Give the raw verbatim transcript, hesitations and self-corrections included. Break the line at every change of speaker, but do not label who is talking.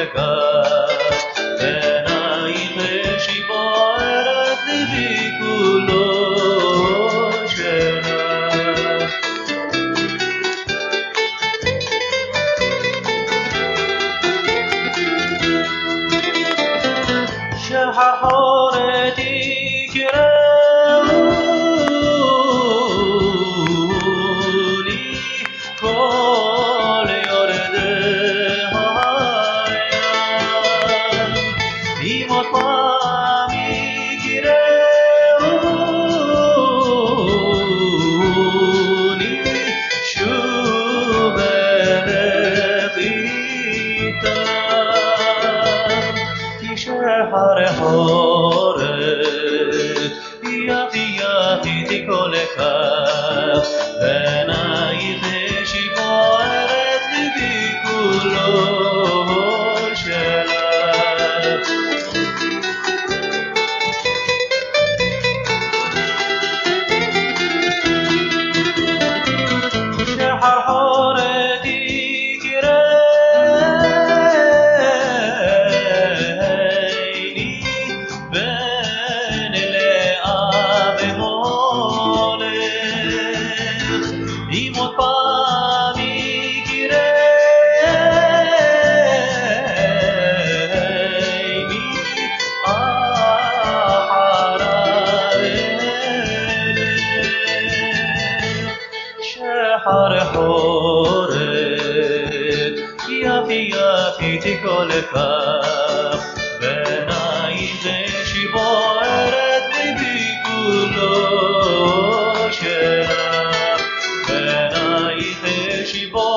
כך, בעינייך אשי בוערת ליבי כולו שלך. שחר חורף יקראו לי כל יורדי הים, אם עוד פעם יקראוני שוב אלך איתם, כי שחר חורף יפי יפי תיקון לכך, בעינייך אשי בוערת ליבי כולו שלך. שחר חורף יקראני בין לאה ומולך, אם עוד פעם יקראני אחריו אלך. שחר חורף יפי יפי תיקון לכך, בעינייך אשי בוערת ליבי כולו שלך, בעינייך אשי בוערת